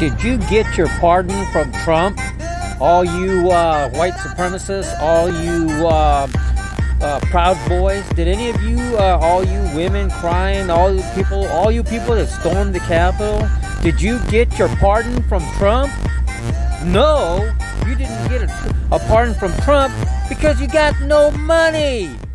Did you get your pardon from Trump? All you white supremacists, all you Proud Boys, did any of you, all you women crying, all you people that stormed the Capitol, did you get your pardon from Trump? No, you didn't get a pardon from Trump because you got no money.